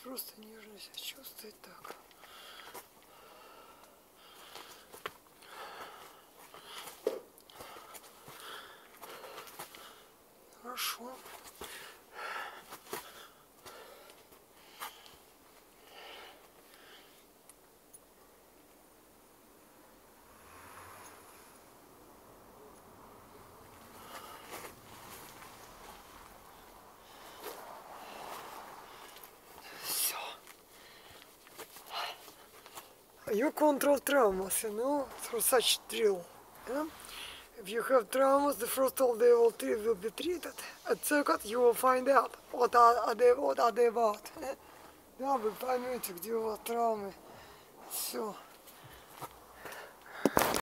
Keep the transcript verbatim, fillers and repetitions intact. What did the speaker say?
просто нежно себя чувствовать так. Хорошо. You control traumas, you know, through such drill. Yeah? If you have traumas, the first all they will, will be treated. At second, you will find out what are, are they, what are they about. Yeah? Да, вы поймете, где у вас травмы. Все.